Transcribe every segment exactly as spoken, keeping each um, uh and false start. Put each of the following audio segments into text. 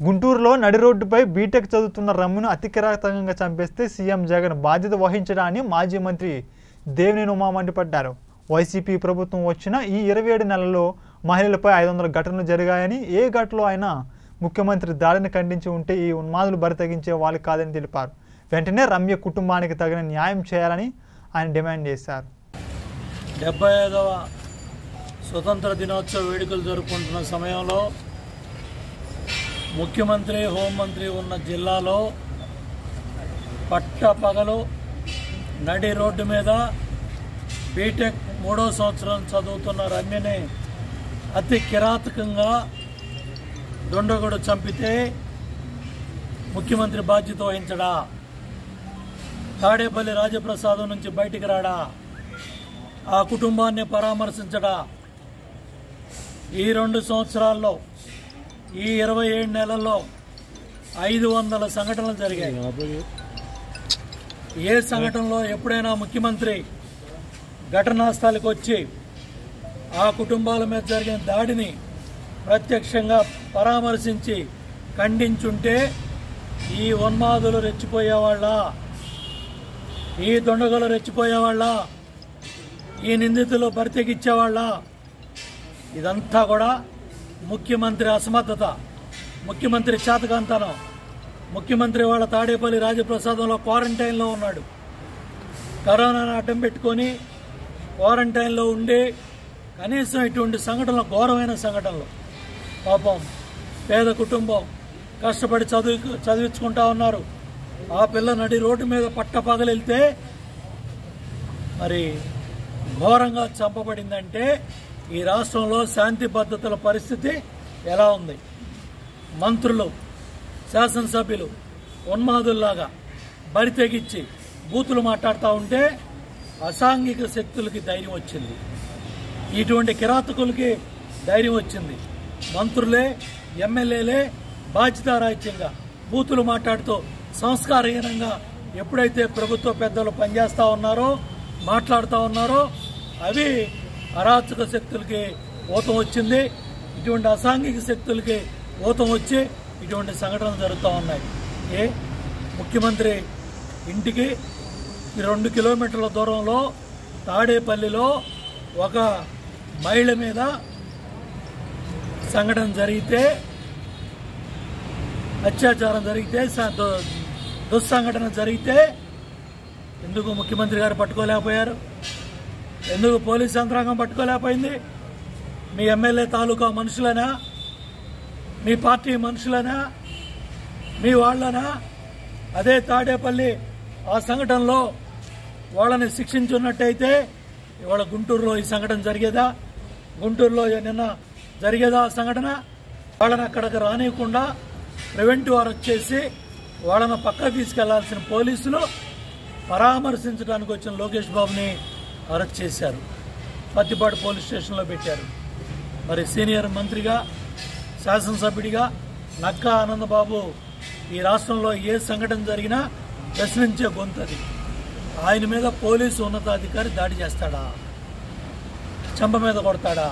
గుంటూరులో నడి రోడ్డుపై బీటెక్ చదువుతున్న రమ్మును అతి కిరాతకంగా చంపేస్తే సీఎం జగన్ బాధ్యత వహించడాన్ని మాజీ మంత్రి దేవినేని ఉమా మండిపడ్డారు. వైసీపీ ప్రభుత్వం వచ్చిన ఈ ఇరవై ఏడు నెలల్లో మహిళలపై ఐదు వందల ఘటనలు జరిగాయని, ఏ ఘటనలో అయినా ముఖ్యమంత్రి దాడిని ఖండించి ఉంటే ఈ ఉన్మాదులు బరి తెగించే వాళ్ళు కాదని తెలిపారు. వెంటనే రమ్య కుటుంబానికి తగిన న్యాయం చేయాలని ఆయన డిమాండ్ చేశారు. డెబ్బై ఐదవ స్వతంత్ర దినోత్సవ వేడుకలు జరుపుకుంటున్న సమయంలో ముఖ్యమంత్రి, హోంమంత్రి ఉన్న జిల్లాలో పట్ట పగలు నడి రోడ్డు మీద బీటెక్ మూడో సంవత్సరం చదువుతున్న రమ్యని అతి కిరాతకంగా దొండగొడు చంపితే ముఖ్యమంత్రి బాధ్యత వహించడా? తాడేపల్లి రాజప్రసాదం నుంచి బయటికి రాడా? ఆ కుటుంబాన్ని పరామర్శించడా? ఈ రెండు సంవత్సరాల్లో, ఈ ఇరవై ఏడు నెలల్లో ఐదు వందల సంఘటనలు జరిగాయి. ఏ సంఘటనలో ఎప్పుడైనా ముఖ్యమంత్రి ఘటనా స్థలికి వచ్చి ఆ కుటుంబాల మీద జరిగిన దాడిని ప్రత్యక్షంగా పరామర్శించి ఖండించుంటే ఈ ఉన్మాదులు రెచ్చిపోయేవాళ్ళ, ఈ దొండగలు రెచ్చిపోయేవాళ్ళ, ఈ నిందితులు బరితెగించేవాళ్ళ? ఇదంతా కూడా ముఖ్యమంత్రి అసమర్థత, ముఖ్యమంత్రి చేతకాంతనం. ముఖ్యమంత్రి వాళ్ళ తాడేపల్లి రాజప్రసాదంలో క్వారంటైన్లో ఉన్నాడు. కరోనాను అడ్డం పెట్టుకొని క్వారంటైన్లో ఉండి కనీసం ఇటువంటి సంఘటనలు, ఘోరమైన సంఘటనలు, పాపం పేద కుటుంబం కష్టపడి చదువు చదివించుకుంటా ఉన్నారు. ఆ పిల్ల నడి రోడ్డు మీద పట్ట పగలెళ్తే మరి ఘోరంగా చంపబడిందంటే ఈ రాష్ట్రంలో శాంతి భద్రతల పరిస్థితి ఎలా ఉంది? మంత్రులు, శాసనసభ్యులు ఉన్మాదుల్లాగా బరి తెగించి బూతులు మాట్లాడుతూ ఉంటే అసాంఘిక శక్తులకి ధైర్యం వచ్చింది, ఇటువంటి కిరాతకులకి ధైర్యం వచ్చింది. మంత్రులే, ఎమ్మెల్యేలే బాధ్యతారాహిత్యంగా బూతులు మాట్లాడుతూ సంస్కారహీనంగా ఎప్పుడైతే ప్రభుత్వ పెద్దలు పనిచేస్తూ ఉన్నారో, మాట్లాడుతూ ఉన్నారో, అవి అరాచక శక్తులకి ఊతం వచ్చింది. ఇటువంటి అసాంఘిక శక్తులకి ఊతం వచ్చి ఇటువంటి సంఘటనలు జరుగుతూ ఉన్నాయి. ఏ ముఖ్యమంత్రి ఇంటికి రెండు కిలోమీటర్ల దూరంలో తాడేపల్లిలో ఒక మహిళ మీద సంఘటన జరిగితే, అత్యాచారం జరిగితే, దుస్సంఘటన జరిగితే ఎందుకు ముఖ్యమంత్రి గారు పట్టుకోలేకపోయారు? ఎందుకు పోలీస్ యంత్రాంగం పట్టుకోలేకపోయింది? మీ ఎమ్మెల్యే తాలూకా మనుషులనా? మీ పార్టీ మనుషులనా? మీ వాళ్ళనా? అదే తాడేపల్లి ఆ సంఘటనలో వాళ్ళని శిక్షించున్నట్టయితే ఇవాళ గుంటూరులో ఈ సంఘటన జరిగేదా? గుంటూరులో నిన్న జరిగేదా ఆ సంఘటన? వాళ్ళని అక్కడికి రానియకుండా ప్రివెంటివ్ అరెస్ట్ చేసి వాళ్ళని పక్కకు తీసుకెళ్లాల్సిన పోలీసులు పరామర్శించడానికి వచ్చిన లోకేష్ బాబుని అరెస్ట్ చేశారు, పత్తిపాడు పోలీస్ స్టేషన్లో పెట్టారు. మరి సీనియర్ మంత్రిగా, శాసనసభ్యుడిగా నక్కా ఆనందబాబు ఈ రాష్ట్రంలో ఏ సంఘటన జరిగినా ప్రశ్నించే గొంతది. ఆయన మీద పోలీసు ఉన్నతాధికారి దాడి చేస్తాడా? చెంప మీద కొడతాడా?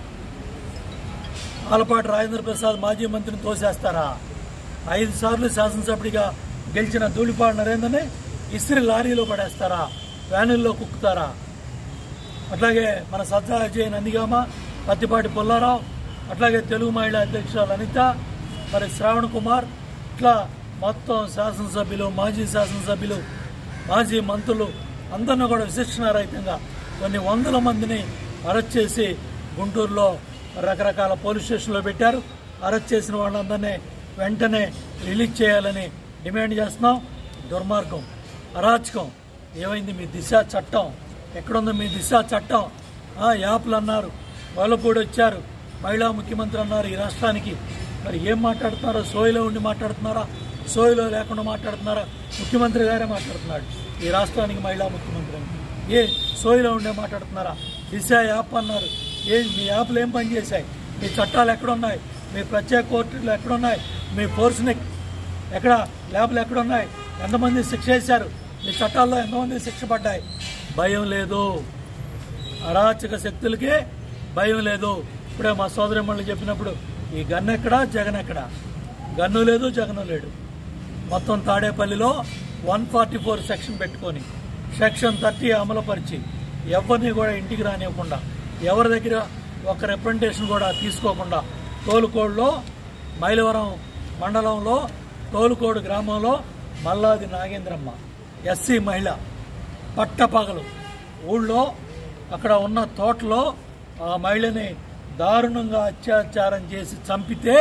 ఆలపాటి రాజేంద్ర ప్రసాద్ మాజీ మంత్రిని తోసేస్తారా? ఐదు సార్లు శాసనసభ్యుడిగా గెలిచిన ధూళిపాడు నరేంద్రని ఇస్త్రీ లారీలో పడేస్తారా? వ్యానుల్లో కుక్కుతారా? అట్లాగే మన సజ్జా అజయ్ నందిగామ, పత్తిపాటి పుల్లారావు, అట్లాగే తెలుగు మహిళా అధ్యక్షురాలు అనిత, మరి శ్రావణ్ కుమార్, ఇట్లా మొత్తం శాసనసభ్యులు, మాజీ శాసనసభ్యులు, మాజీ మంత్రులు అందరినీ కూడా విశిక్షణారహితంగా కొన్ని వందల మందిని అరెస్ట్ చేసి గుంటూరులో రకరకాల పోలీస్ స్టేషన్లో పెట్టారు. అరెస్ట్ చేసిన వాళ్ళందరినీ వెంటనే రిలీజ్ చేయాలని డిమాండ్ చేస్తున్నాం. దుర్మార్గం, అరాచకం. ఏమైంది మీ దిశ చట్టం? ఎక్కడుందో మీ దిశ చట్టం? యాప్లు అన్నారు, వాళ్ళు కూడా వచ్చారు, మహిళా ముఖ్యమంత్రి అన్నారు ఈ రాష్ట్రానికి. మరి ఏం మాట్లాడుతున్నారో? సోయిలో ఉండి మాట్లాడుతున్నారా? సోయిలో లేకుండా మాట్లాడుతున్నారా? ముఖ్యమంత్రి గారే మాట్లాడుతున్నాడు ఈ రాష్ట్రానికి మహిళా ముఖ్యమంత్రి అని. ఏ సోయిలో ఉండే మాట్లాడుతున్నారా? దిశ యాప్ అన్నారు. ఏ మీ యాప్లు ఏం పనిచేశాయి? మీ చట్టాలు ఎక్కడున్నాయి? మీ ప్రత్యేక కోర్టులు ఎక్కడున్నాయి? మీ ఫోర్స్ని ఎక్కడ, ల్యాబ్లు ఎక్కడున్నాయి? ఎంతమంది శిక్ష వేశారు? మీ చట్టాల్లో ఎంతమంది శిక్ష పడ్డాయి? భయం లేదు, అరాచక శక్తులకి భయం లేదు. ఇప్పుడే మా సోదరిమణులు చెప్పినప్పుడు ఈ గన్ ఎక్కడా, జగన్ ఎక్కడా? గన్ను లేదు, జగను లేడు. మొత్తం తాడేపల్లిలో వన్ ఫార్టీ ఫోర్ సెక్షన్ పెట్టుకొని సెక్షన్ థర్టీ అమలుపరిచి ఎవరిని కూడా ఇంటికి రానివ్వకుండా, ఎవరి దగ్గర ఒక రిప్రజెంటేషన్ కూడా తీసుకోకుండా తోలుకోడులో మైలవరం మండలంలో తోలుకోడు గ్రామంలో మల్లాది నాగేంద్రమ్మ ఎస్సీ మహిళ పట్టపగలు ఊళ్ళో అక్కడ ఉన్న తోటలో ఆ మహిళని దారుణంగా అత్యాచారం చేసి చంపితే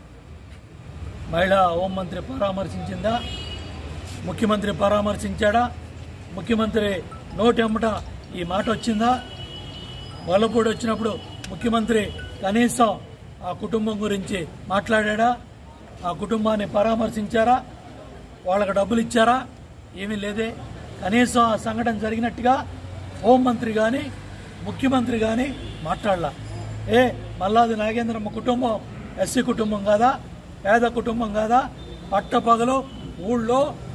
మహిళా హోంమంత్రి పరామర్శించిందా? ముఖ్యమంత్రి పరామర్శించాడా? ముఖ్యమంత్రి నోటెమ్మట ఈ మాట వచ్చిందా? వల్లపూడి వచ్చినప్పుడు ముఖ్యమంత్రి కనీసం ఆ కుటుంబం గురించి మాట్లాడా? ఆ కుటుంబాన్ని పరామర్శించారా? వాళ్ళకి డబ్బులు ఇచ్చారా? ఏమీ లేదే. కనీసం ఆ సంఘటన జరిగినట్టుగా హోంమంత్రి కానీ ముఖ్యమంత్రి కానీ మాట్లాడలా. ఏ మల్లాది నాగేంద్రమ్మ కుటుంబం ఎస్సీ కుటుంబం కాదా? పేద కుటుంబం కాదా? పట్టపగలు ఊళ్ళో